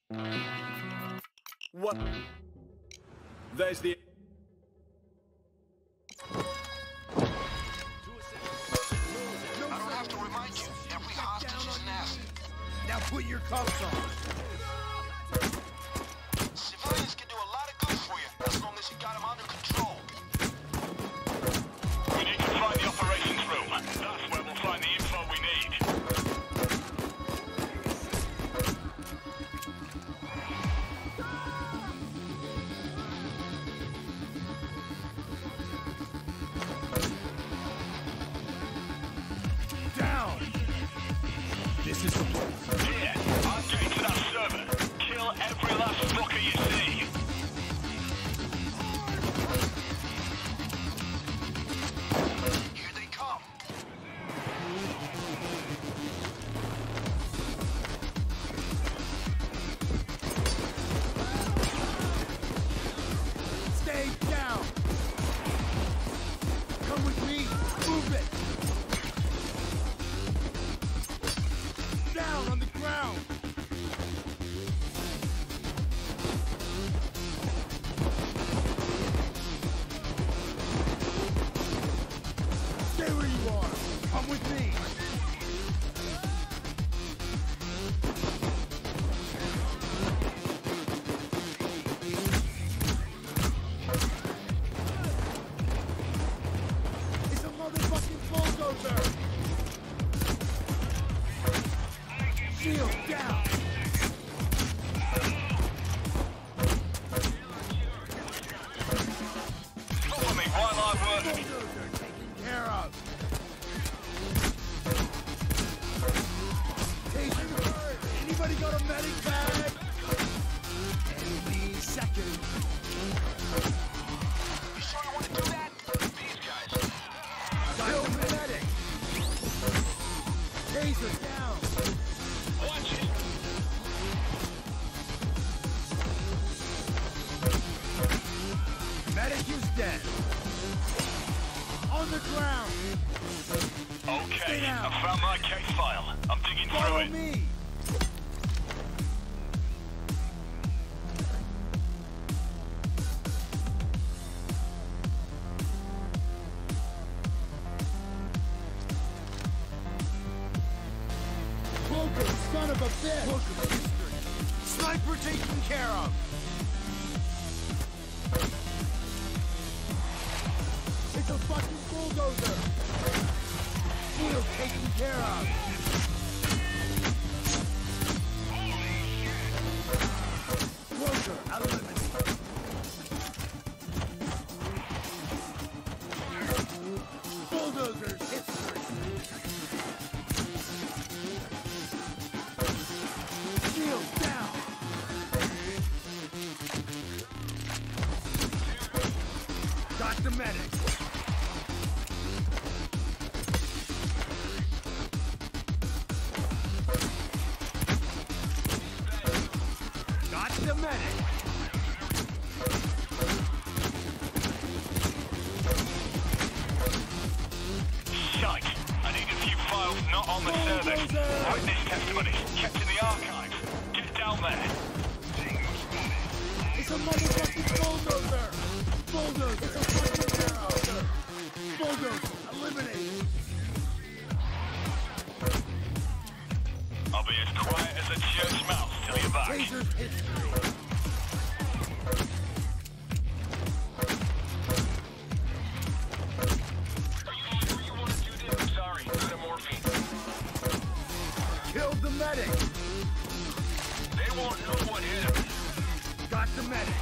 What? There's the... I don't have to remind you, every hostage is an asset. Now put your cuffs on. Civilians can do a lot of good for you, as long as you got them under control. We need to find the operations room. That's where we'll find the info we need. Down! This is the place. Here, I'm getting to that server. Kill every last fucker you see. Here they come. Stay down! Come with me! Move it! Down on the ground! Stay where you are! Come with me! It's a motherfucking bulldozer! Shield down! Follow me while I work. Bulldozer taken care of! Taser! Anybody got a medic bag? Any second. You sure you want to do that? These guys. Kill the medic! Taser down! Watch it. Medic is dead. On the ground. Okay, Stay down. I found my case file. I'm digging through Follow it. me. Booker, son of a bitch. Booker history. Sniper taken care of. It's a fucking bulldozer! Shield taken care of! Closer, out of limits. Bulldozers, history! Shield down! Got the medic! Got the medic! Shite. I need a few files not on the service. Witness testimony kept in the archives. Get down there. It's a motherfucking bulldozer! Bulldozer! It's a fucking bulldozer! Bulldozer! Eliminate! I'll be as quiet as a church mouse till you're back. Taser's history! Are you sure you want to do this? Sorry, good at morphine. Killed the medic! They won't know what hit him. Got the medic!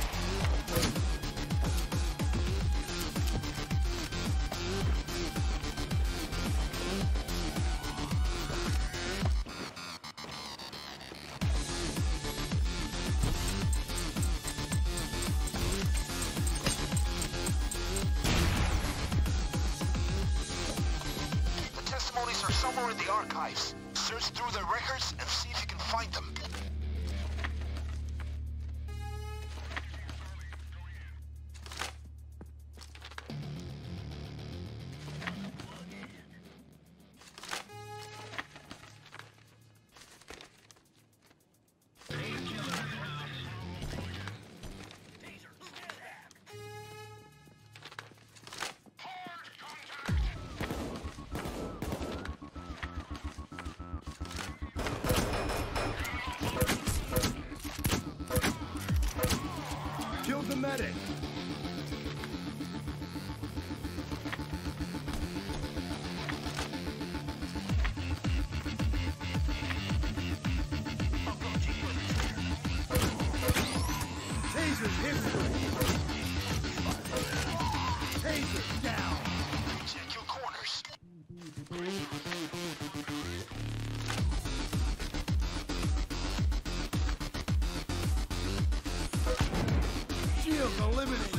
The testimonies are somewhere in the archives. Search through their records and see if you can find them. medic! Taser's history! Taser down! Check your corners. Shield eliminated!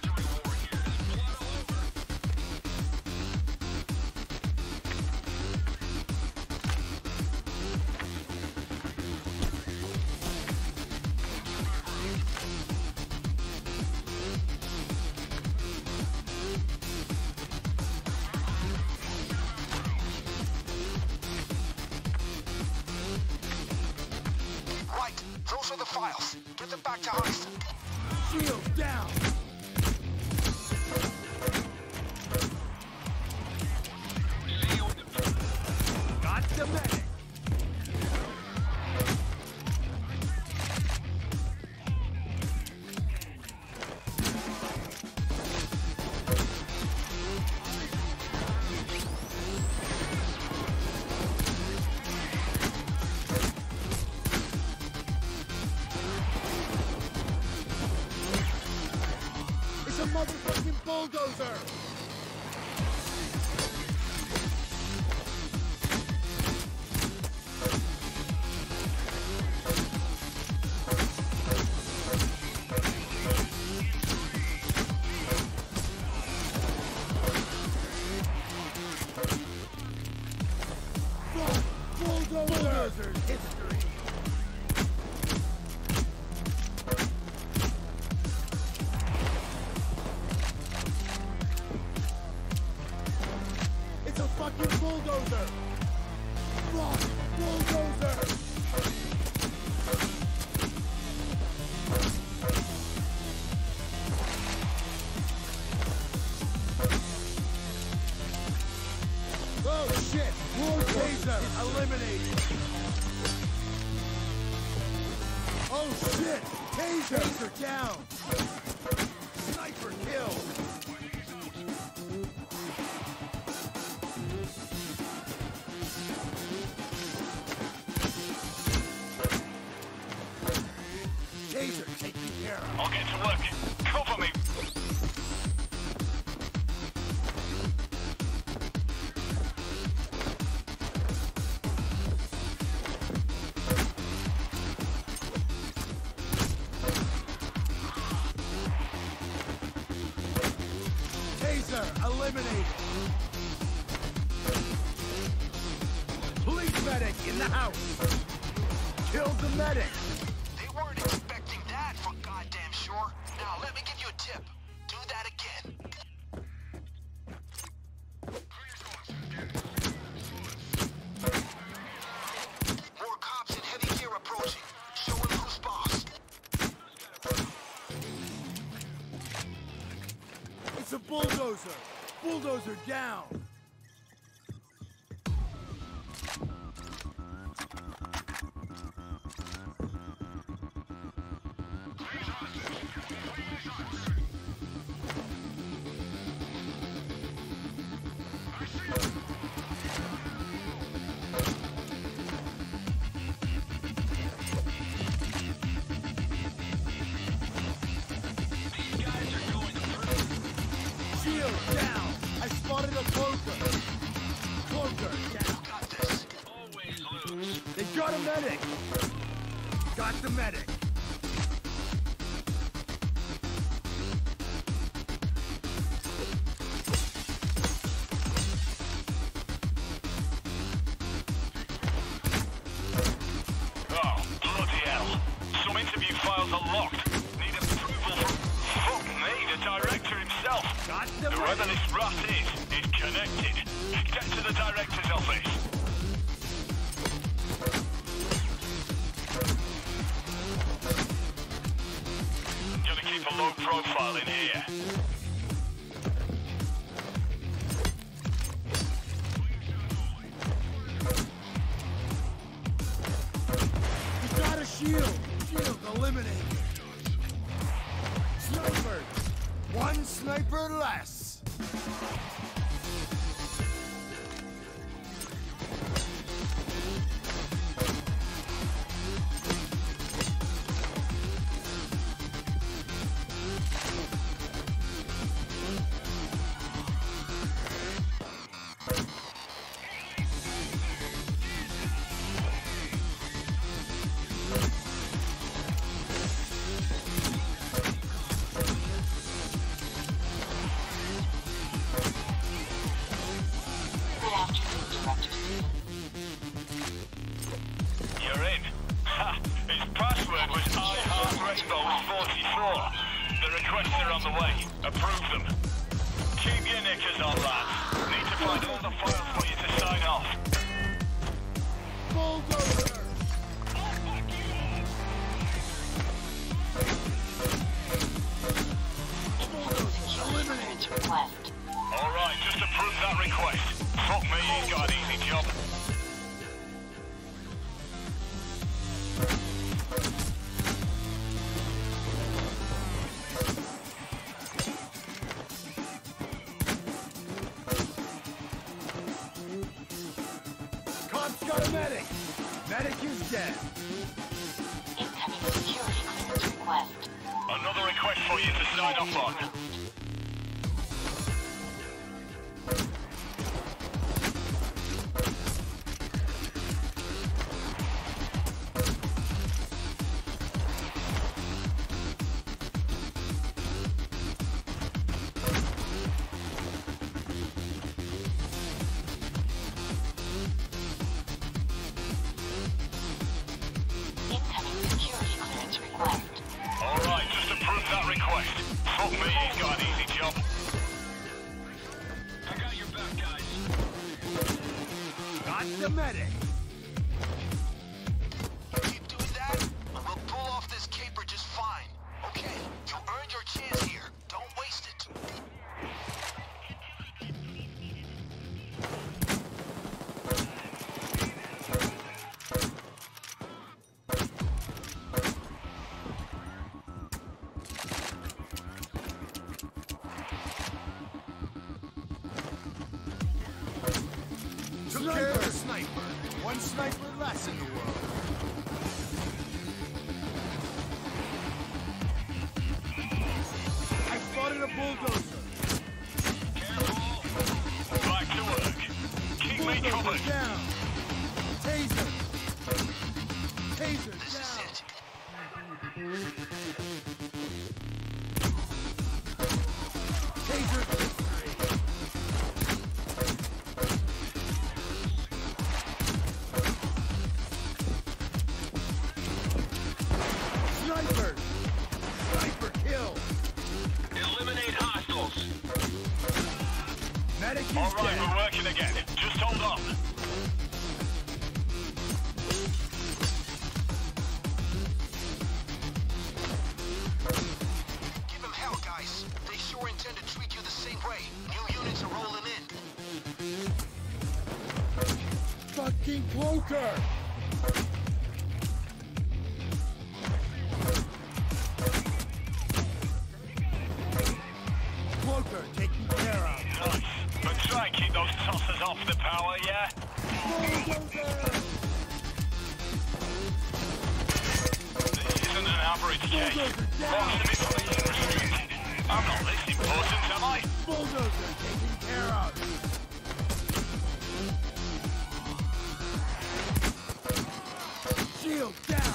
Right, those are the files. Get them back to Hoxton. Shield down! Got the medic! It's a motherfucking bulldozer! Bulldozer history! It's a fucking bulldozer! Fuck! Bulldozer! Oh shit! Taser eliminated! Oh shit! Taser down! Sniper kill! Taser taken care of! I'll get to work. Cover me. Taser eliminated! Police medic in the house! Killed the medic! They weren't expecting that for goddamn sure. Now, let me give you a tip. Do that again. More cops in heavy gear approaching. Show them who's boss. It's a bulldozer! Bulldozer down! Shield down! I spotted a cloaker! Cloaker down! Got this. Always lose. They got a medic! Got the medic! Oh, bloody hell. Some interview files are locked. Need approval from... Fuck me, the director himself. Got the Whoever medic! this rat is connected. Get to the director's office. Gotta keep a low profile in here. You got a shield! Shield eliminated! Sniper! One sniper less! You're in. Ha! His password was iHeartRainbow44. The requests are on the way. Approve them. Keep your knickers on, lads. Need to find all the files for you to sign off. Bulldozer! Alright, just approve that request. Fuck me, he's got an easy job. Cop's got a medic! Medic is dead! Incoming security clearance request. Another request for you to sign off on. Incoming security clearance request. Alright, just approve that request. Fuck me, he's got an easy job. I got your back, guys. Got the medic! Keep doing that, and we'll pull off this caper just fine. Okay, you earned your chance here. Don't waste it. Took care of the sniper! One sniper less in the world! I spotted a bulldozer! Back to work. Keep me Bulldozer covered. down! Taser! Taser This is down! it. Taser victory! Sniper! Sniper kill! Eliminate hostiles. Medic is Alright, dead! we're working again. Just hold on. Give him hell, guys. They sure intend to treat you the same way. New units are rolling in. Fucking cloaker! Cloaker taken care of! Nice. But try and keep those tossers off the power, yeah? Bulldozer! This isn't an average case. Bulldozer down! Box of information restricted. I'm not this important, am I? Bulldozer taken care of! Shield down!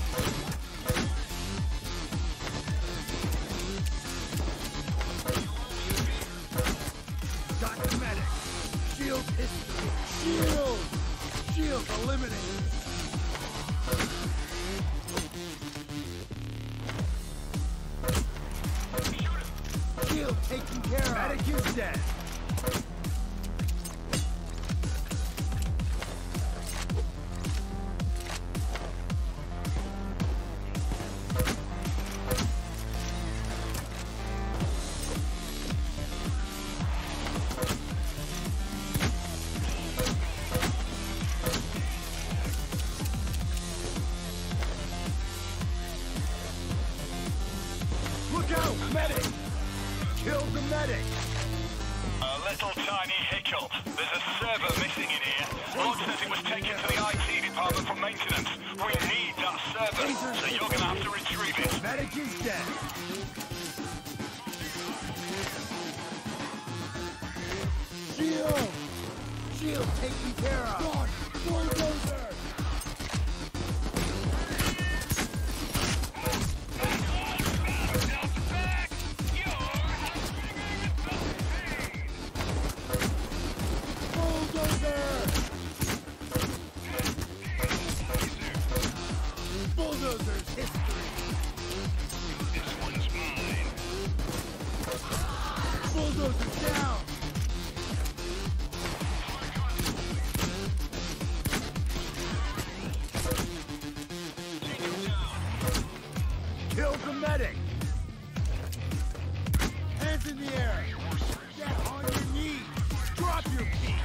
Got the medic! Shield history! Shield! Shield eliminated! Shield taken care of! Medic is dead! Look out! medic! A little tiny hiccup. There's a server missing in here. Lord says it was taken to the IT department for maintenance. We need that server, so you're gonna have to retrieve it. Medic is dead. Shield! Shield taken care of! Come on! Bulldozer! Bulldozer's history. This one's mine. Bulldozer down. Kill the medic. Hands in the air. Get on your knees. Drop your feet.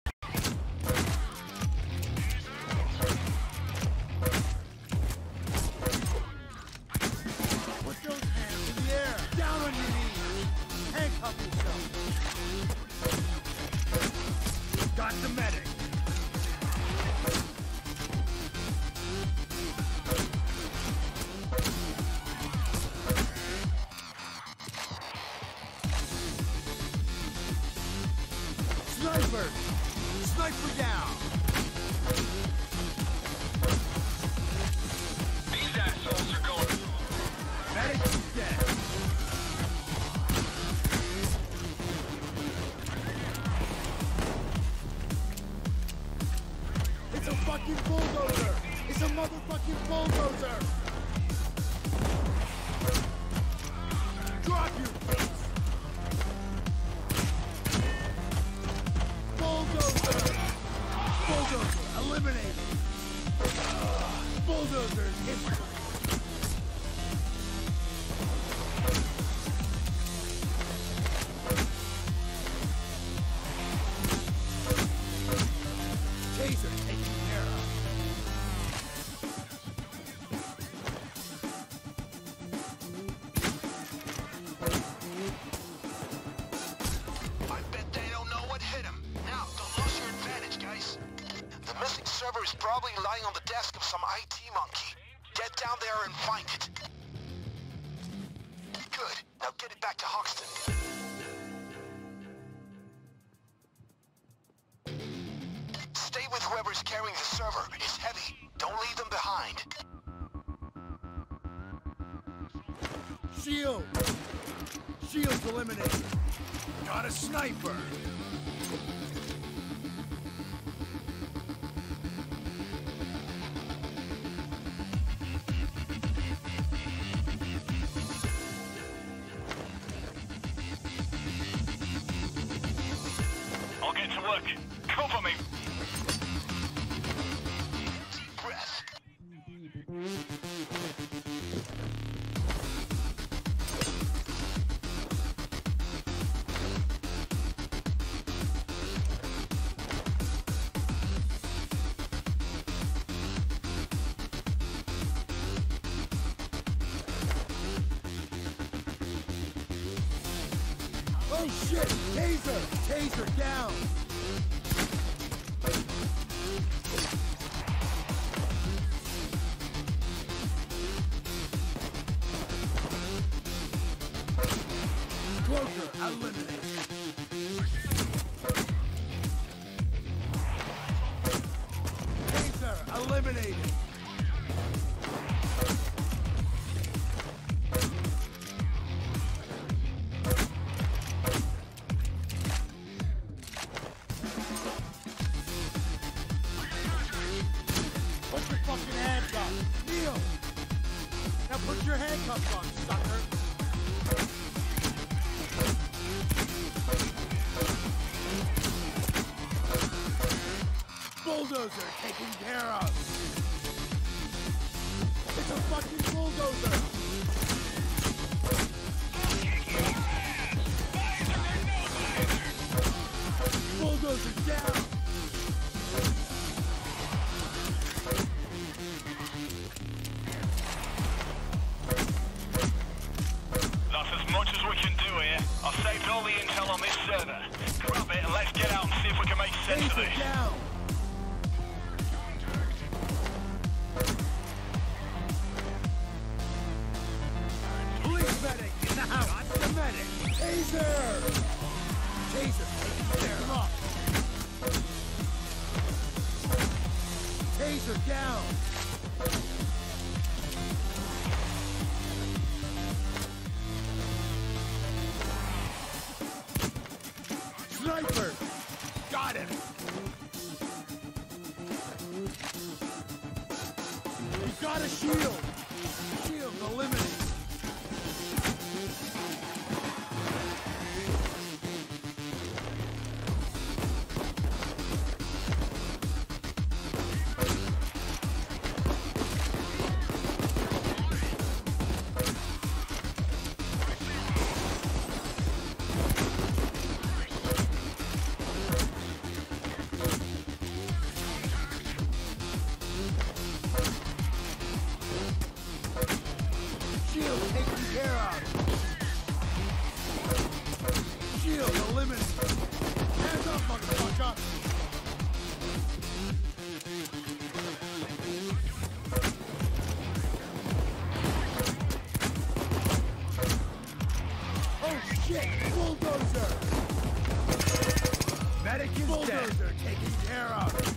Put those hands in the air. Down on your knees. Handcuff yourself. Got the medic. Sniper! Sniper down! These assholes are going. Medic is dead. It's a fucking bulldozer! It's a motherfucking bulldozer! Drop your feet! Bulldozer! Bulldozer eliminated! Bulldozer's history! Taser taken care of. I bet they don't know what hit him. Now, don't lose your advantage, guys. The missing server is probably lying on the desk of some IT monkey. Get down there and find it. Good. Now get it back to Hoxton. Stay with whoever's carrying the server. It's heavy. Don't leave them behind. Shield! Shield's eliminated. Got a sniper! I'll get to work. Cover me. Deep breath. Oh shit! Taser! Taser down! Cloaker eliminated. Taser eliminated. Put your fucking hands up. Kneel. Now put your handcuffs on, sucker. Bulldozer taken care of. It's a fucking bulldozer. Bulldozer down. That's as much much as we can do here. I've saved all the intel on this server. Grab it and let's get out and see if we can make sense of this. Down. Police medic in the house. Got the medic. Taser. Taser. Pick him up. Taser down. Sniper! Got him! He's got a shield! Shield eliminated! Shield taken care of. Shield eliminated. Hands up, motherfucker. Oh shit! Bulldozer! Medic is Bulldozer dead. Taken care of.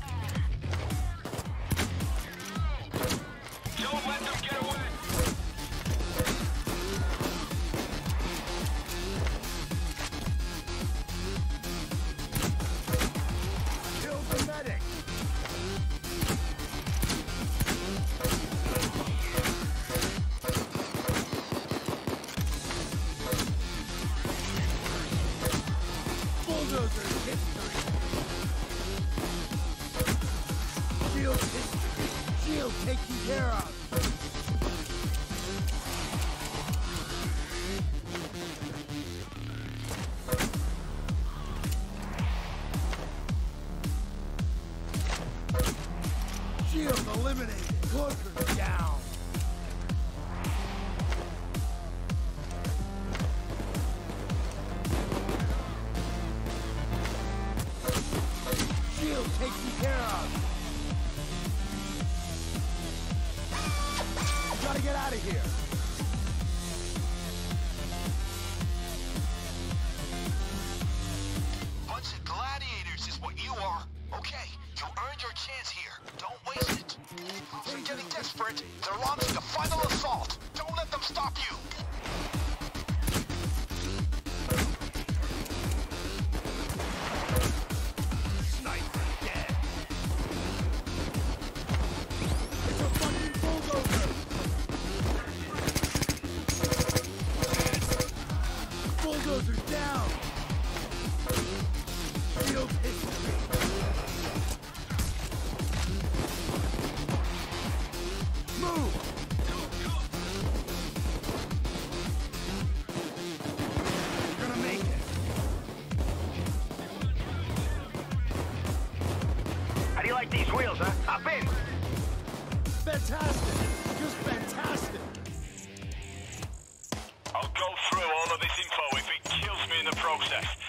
Don't let them get away. Kill the medic! Bulldozer history! Shield history! Shield taken care of! Shield eliminated. Cloaker down. Shield taken care of. We gotta get out of here. Bunch of gladiators is what you are. Okay, you earned your chance here. Don't waste it. If you're getting desperate, they're launching the final assault. Don't let them stop you. Sniper dead. It's a fucking bulldozer. Bulldozer down. Shield history. Move! You're gonna make it. How do you like these wheels, huh? Hop in. Fantastic! Just fantastic! I'll go through all of this info if it kills me in the process.